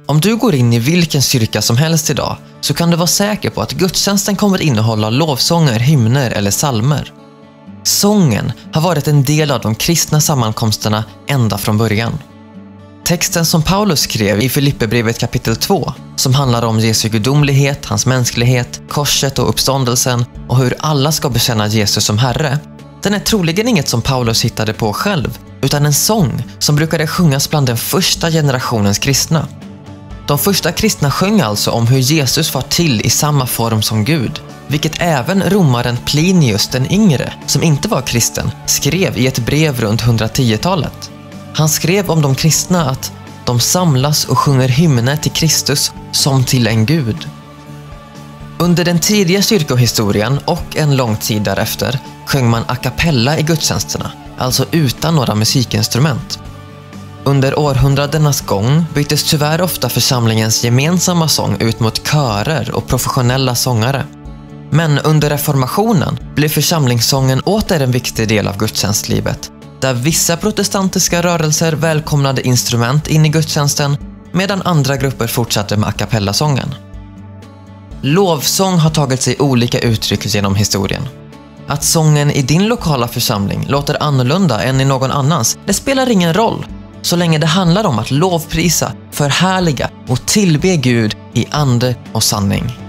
Om du går in i vilken kyrka som helst idag så kan du vara säker på att gudstjänsten kommer att innehålla lovsånger, hymner eller psalmer. Sången har varit en del av de kristna sammankomsterna ända från början. Texten som Paulus skrev i Filipperbrevet kapitel 2, som handlar om Jesu gudomlighet, hans mänsklighet, korset och uppståndelsen och hur alla ska bekänna Jesus som Herre, den är troligen inget som Paulus hittade på själv, utan en sång som brukade sjungas bland den första generationens kristna. De första kristna sjöng alltså om hur Jesus var till i samma form som Gud, vilket även romaren Plinius den yngre, som inte var kristen, skrev i ett brev runt 110-talet. Han skrev om de kristna att de samlas och sjunger hymner till Kristus som till en Gud. Under den tidiga kyrkohistorien och en lång tid därefter sjöng man a cappella i gudstjänsterna, alltså utan några musikinstrument. Under århundradenas gång byttes tyvärr ofta församlingens gemensamma sång ut mot körer och professionella sångare. Men under reformationen blev församlingssången åter en viktig del av gudstjänstlivet, där vissa protestantiska rörelser välkomnade instrument in i gudstjänsten medan andra grupper fortsatte med a cappella-sången. Lovsång har tagit sig olika uttryck genom historien. Att sången i din lokala församling låter annorlunda än i någon annans, det spelar ingen roll, så länge det handlar om att lovprisa, förhärliga och tillbe Gud i ande och sanning.